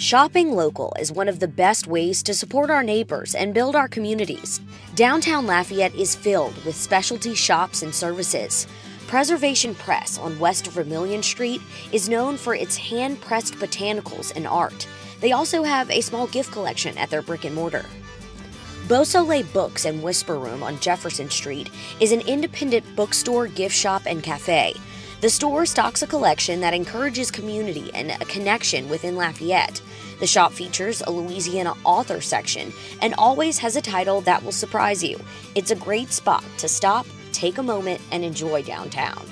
Shopping local is one of the best ways to support our neighbors and build our communities. Downtown Lafayette is filled with specialty shops and services. Preservation Press on West Vermilion Street is known for its hand-pressed botanicals and art. They also have a small gift collection at their brick and mortar. Beausoleil Books and Whisper Room on Jefferson Street is an independent bookstore, gift shop, and cafe. The store stocks a collection that encourages community and a connection within Lafayette. The shop features a Louisiana author section and always has a title that will surprise you. It's a great spot to stop, take a moment, and enjoy downtown.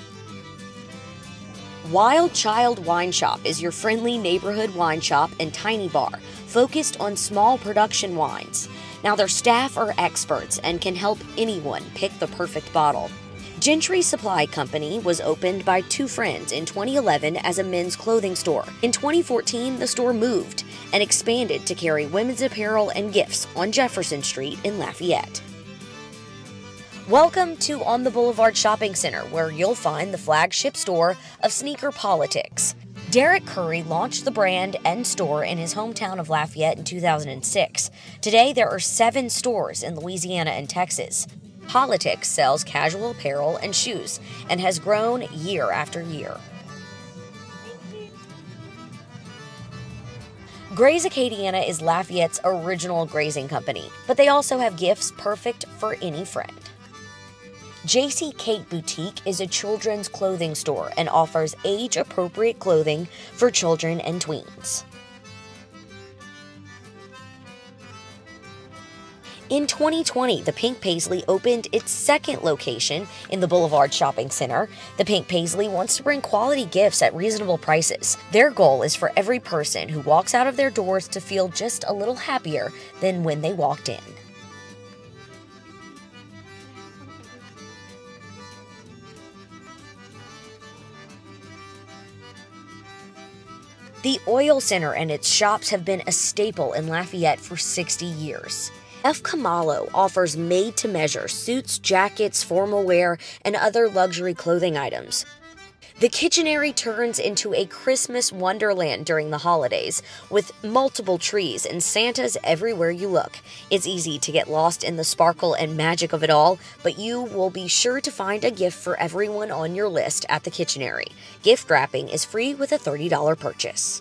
Wild Child Wine Shop is your friendly neighborhood wine shop and tiny bar focused on small production wines. Now, their staff are experts and can help anyone pick the perfect bottle. Gentry Supply Company was opened by two friends in 2011 as a men's clothing store. In 2014, the store moved and expanded to carry women's apparel and gifts on Jefferson Street in Lafayette. Welcome to On the Boulevard Shopping Center, where you'll find the flagship store of sneaker politics. Derek Curry launched the brand and store in his hometown of Lafayette in 2006. Today, there are 7 stores in Louisiana and Texas. Politics sells casual apparel and shoes and has grown year after year. Gray's Acadiana is Lafayette's original grazing company, but they also have gifts perfect for any friend. JC Kate Boutique is a children's clothing store and offers age-appropriate clothing for children and tweens. In 2020, the Pink Paisley opened its second location in the Boulevard Shopping Center. The Pink Paisley wants to bring quality gifts at reasonable prices. Their goal is for every person who walks out of their doors to feel just a little happier than when they walked in. The Oil Center and its shops have been a staple in Lafayette for 60 years. F. Kamalo offers made-to-measure suits, jackets, formal wear, and other luxury clothing items. The Kitchenery turns into a Christmas wonderland during the holidays, with multiple trees and Santas everywhere you look. It's easy to get lost in the sparkle and magic of it all, but you will be sure to find a gift for everyone on your list at the Kitchenery. Gift wrapping is free with a $30 purchase.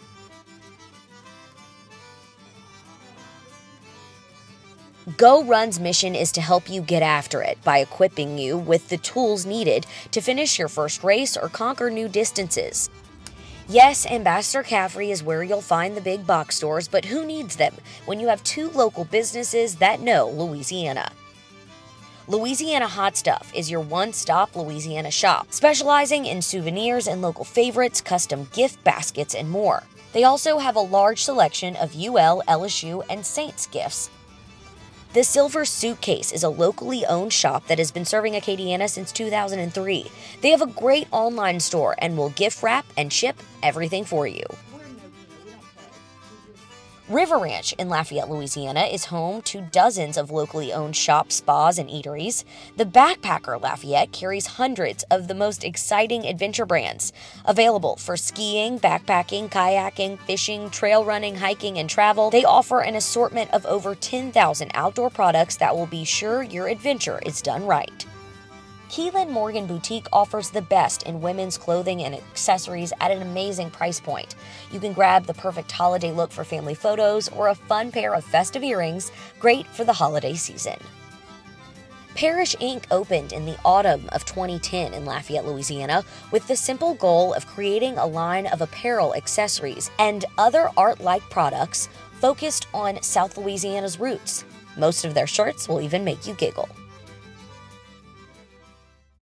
Go Run's mission is to help you get after it by equipping you with the tools needed to finish your first race or conquer new distances. Yes, Ambassador Caffrey is where you'll find the big box stores, but who needs them when you have 2 local businesses that know Louisiana? Louisiana Hot Stuff is your one-stop Louisiana shop, specializing in souvenirs and local favorites, custom gift baskets, and more. They also have a large selection of UL, LSU, and Saints gifts. The Silver Suitcase is a locally owned shop that has been serving Acadiana since 2003. They have a great online store and will gift wrap and ship everything for you. River Ranch in Lafayette, Louisiana is home to dozens of locally owned shops, spas, and eateries. The Backpacker Lafayette carries hundreds of the most exciting adventure brands, available for skiing, backpacking, kayaking, fishing, trail running, hiking, and travel. They offer an assortment of over 10,000 outdoor products that will be sure your adventure is done right. Keelan Morgan Boutique offers the best in women's clothing and accessories at an amazing price point. You can grab the perfect holiday look for family photos or a fun pair of festive earrings, great for the holiday season. Parrish Inc. opened in the autumn of 2010 in Lafayette, Louisiana, with the simple goal of creating a line of apparel, accessories, and other art-like products focused on South Louisiana's roots. Most of their shirts will even make you giggle.